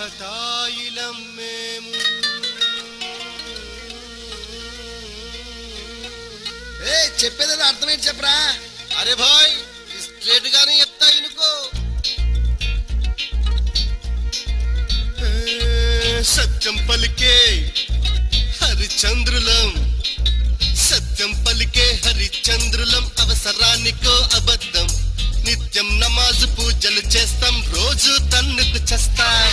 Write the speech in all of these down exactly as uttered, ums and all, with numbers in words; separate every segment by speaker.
Speaker 1: తతాయిలం మేము.
Speaker 2: ఏ చెప్పేది అర్థమేంటి చెప్పరా?
Speaker 1: అరే భాయ్ స్ట్రేట్ గానే చెప్తా ఇనుకో. సత్యం పలికే హరిచంద్రులం, సత్యం పలికే హరిచంద్రులం, అవసరానికో అబద్ధం, నిత్యం నమాజు పూజలు చేస్తాం, రోజు తన్నుకు చేస్తాం.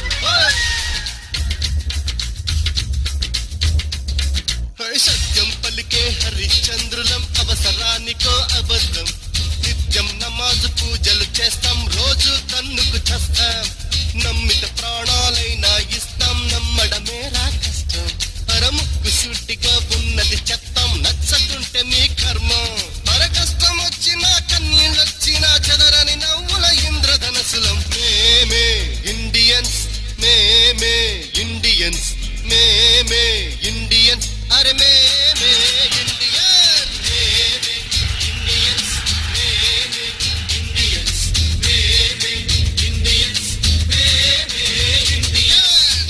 Speaker 1: సత్యం పలికే హరిచంద్రులం, అవసరానికో అబద్ధం, నిత్యం నమాజు పూజలు చేస్తాం, రోజు తన్నుకు చేస్తాం. నమ్మిత ప్రాణాలైనా ఇస్తాం, నమ్మడమేరా కష్టం, పరముక్కు సూటిగా ఉన్నది చెప్తాం, నచ్చకుంటే మీ కర్మ. పర కష్టం వచ్చినా కన్నీళ్ళొచ్చినా చెదరని నవ్వుల ఇంద్రధనసులం. మేమే ఇండియన్స్, మేమే ఇండియన్స్, మేమే ఇండియన్స్, అరే మేమే ఇండియన్స్, మేమే ఇండియన్స్, మేమే ఇండియన్స్, మేమే ఇండియన్స్, మేమే ఇండియన్స్.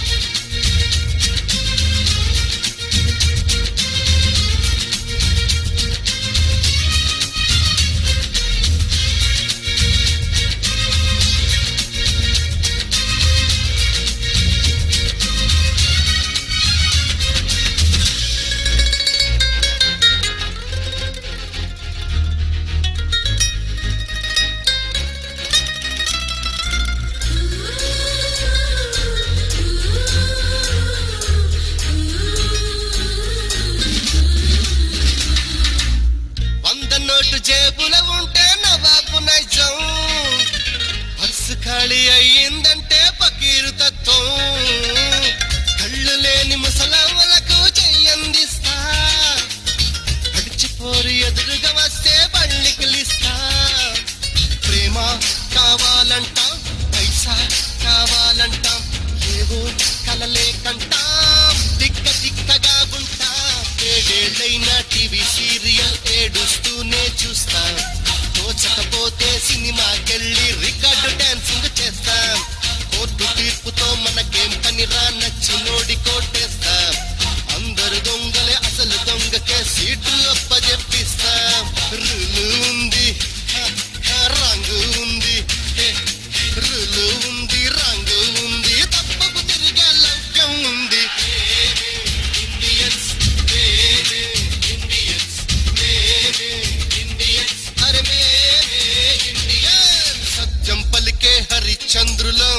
Speaker 1: జేబుల ఉంటే నవాబు నైజం, పర్సు ఖాళీ అయ్యిందంటే పకీరు తత్వం, కళ్ళు లేని ముసలమ్మలకు చెయ్యందిస్తా, గడిచిపోరు ఎదురుగా వస్తే బళ్ళికిలిస్తా. ప్రేమ కావాలంటాం, పైసా కావాలంటాం, ఏవో కలలే కంటాం, దిక్క దిక్కగా ఉంటాం. ఏడేళ్ళైనా టీవీ సీరియల్ ఏడుస్తూనే చూస్తాం, తోచకపోతే సినిమాకెళ్ళి రికార్డు డాన్సింగ్ చేస్తాం. కోర్టు తీర్పుతో మనకేం పనిరా, నచ్చినోడి కోటేస్తాం. అందరు దొంగలే అసలు దొంగకే సీట్లు అప్పజెప్పిస్తాం. రూలు ఉంది రంగు ఉంది, రూలు ఉంది రంగు ఉంది, తప్పకు తిరిగే లౌక్యం ఉంది. ఇండియన్స్, మేమే ఇండియన్స్, మేమే ఇండియన్స్, అరే మేమే ఇండియన్స్. సత్యం పలికే హరిచంద్రులం,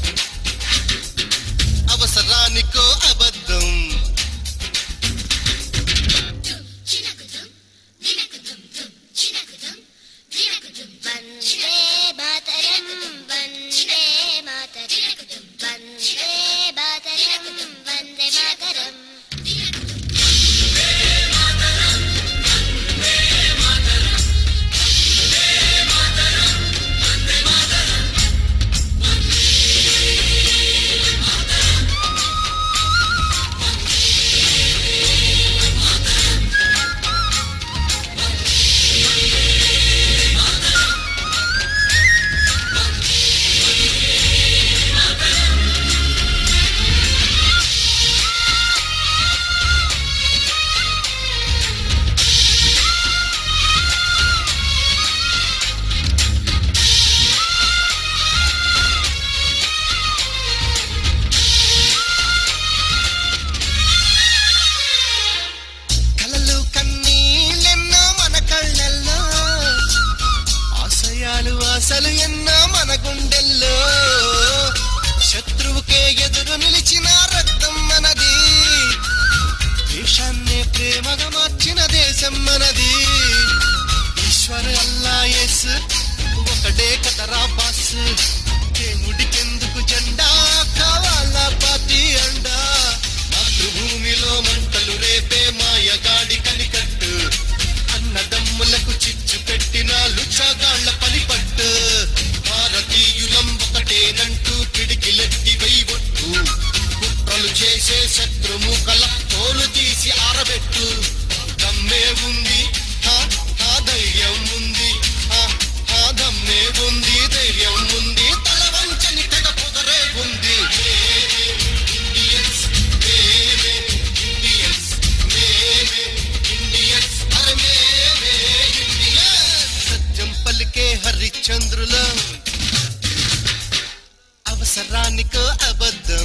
Speaker 1: అవసరానికో అబద్ధం. అసలు ఎన్నో మన గుండెల్లో, శత్రువుకే ఎదురు నిలిచిన రక్తం మనది, దేశాన్నే ప్రేమగా మార్చిన దేశం మనది. ఈశ్వర్ అల్లా యేసు ఒకటే కదరా బాస్, దేవుడికెందుకు జెండా కావాలా పార్టీ అండా. మాతృభూమిలో మంటలు రేపే మాయగాడి కనికట్టు, అన్నదమ్ములకు చిచ్చు పెట్టిన లుచ్చగాళ్ల పనిపట్టు. భారతీయులం ఒకటేనంటూ పిడికిలెత్తి వెయ్యొట్టు, కుట్రలు చేసే శత్రుముఖల తోలు తీసి ఆరబెట్టు. దమ్మే ఉంది, ధైర్యం ఉంది, దమ్మే ఉంది, ధైర్యం ఉంది, తల వంచని తెగ పొగరే ఉంది. అవసరానికో అబద్ధం.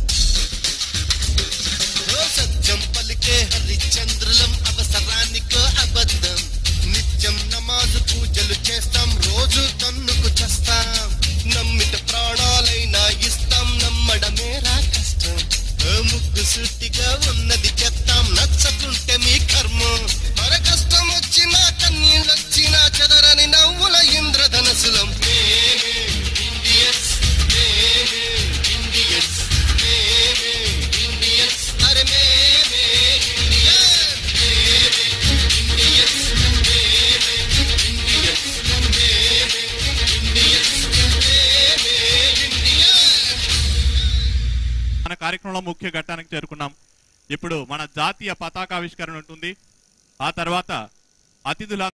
Speaker 1: సత్యం పలికే హరిచంద్రులం అవసరానికో అబద్ధం. నిత్యం నమాజు పూజలు చేస్తాం, రోజు కన్నుకు చేస్తాం. నమ్మిట ప్రాణాలైనా ఇస్తాం, నమ్మడమేరా కష్టం. ముగ్గు సూటిగా ఉన్నది చెప్తాం, నచ్చకుంటే మీ కర్మం. మర కష్టం వచ్చినా కన్నీళ్ళొచ్చినా చెదరని నవ్వుల ఇంద్రధనసులం. ఇండియన్స్ ఇండియన్స్ ఇండియన్స్ అరే మేమే
Speaker 3: మన కార్యక్రమంలో ముఖ్య ఘట్టానికి చేరుకున్నాం. ఇప్పుడు మన జాతీయ పతాకావిష్కరణ ఉంటుంది. ఆ తర్వాత అతిథుల